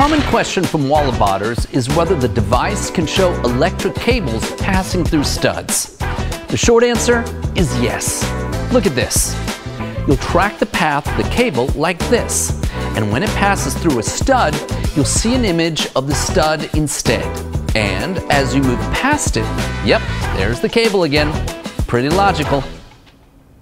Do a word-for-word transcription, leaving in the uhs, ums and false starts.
common question from Walabotters is whether the device can show electric cables passing through studs. The short answer is yes. Look at this. You'll track the path of the cable like this, and when it passes through a stud, you'll see an image of the stud instead. And as you move past it, yep, there's the cable again. Pretty logical.